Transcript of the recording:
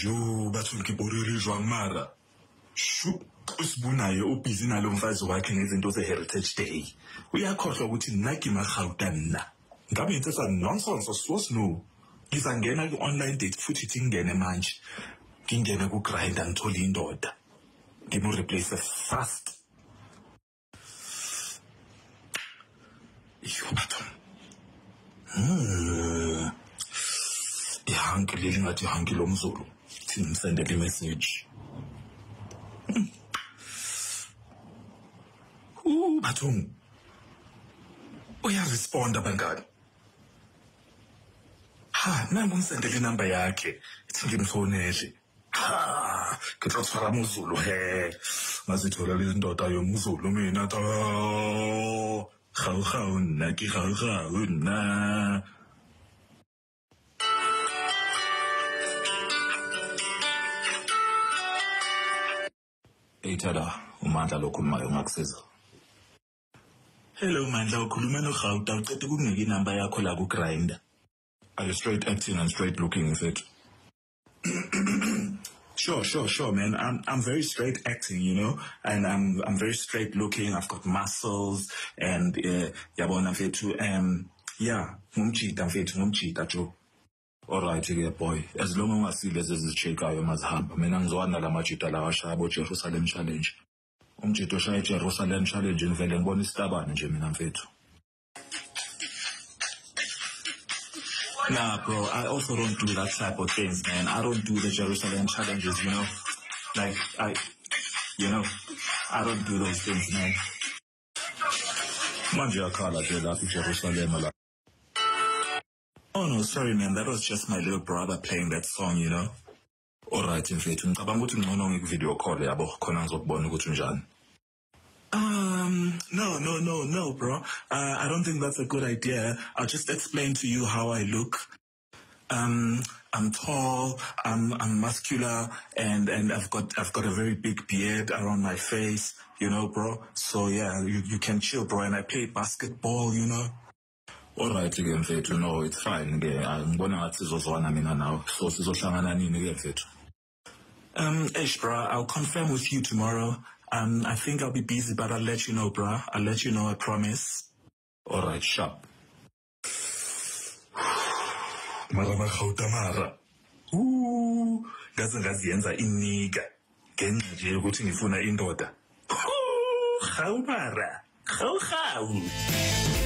Jo batho ke boriri jwang mara. Shu usibunayo ubhizi nalo mfazi wakhe ngezinto ze-Heritage Day. Uyakhohlwa ukuthi nna ke maGauta nna. Ngabe into nonsense so no. Ngizangena ku-online date futhi ithi ngene manje. Ngingene ku-Grindr ngithola indoda. Ngimu-replace fast. Iyo batho. Ihanki leli ngathi ihanki lomzulu. Thina ngimsendele i-message. Bathong. Uyaresponda bangani. Ha, nangu ngimsendele inamba yakhe. Ithi ngimfonele. Ha, ngithothwara umzulu he. Ngazithola lezi ndoda yomzulu mina ta. Gawu nna ke gawu nna. Ithada uMandla lokhulumayo ngakusiza. Hello Mandla, ukhuluma noGauta, ucede ukukunika inamba yakho la ku-Grindr. Are you straight acting and straight looking, is it? Sure, man. I'm very straight acting, you know, and I'm very straight looking. I've got muscles, and yabona mfethu, yeah, ngumchita Joe. Alright, yeah, boy. As long as ungasile zezizishekayo mazihamba, mina ngizowana la majita lawa ashaya Jerusalem challenge. Umjito oshaya Jerusalem challenge ngivele ngibona isitabane nje mina mfethu. Nah, bro, I also don't do that type of things, man. I don't do the Jerusalem challenges, you know. Like, I don't do those things, man. Manje yakhala nje lapha Jerusalem la. Oh no, sorry man, that was just my little brother playing that song, you know. Alright, mfethu, ngicabanga ukuthi ngcono ngikuvideo call yabo khona ngizokubona ukuthi unjani. No, bro. I don't think that's a good idea. I'll just explain to you how I look. I'm tall, I'm muscular, and I've got a very big beard around my face, you know, bro. So yeah, you can chill, bro. And I play basketball, you know. Alright again, mfethu, no, it's fine. Ngibona ngathi sizozwana mina nawe. So sizohlangana nini ke mfethu? Bro, I'll confirm with you tomorrow. I think I'll be busy, but I'll let you know, bro. I'll let you know, I promise. Alright, sharp. Gauta mara. Ngaze yenza inika. Ngenxa nje ukuthi ngifuna indoda. Gawu mara. Gawu.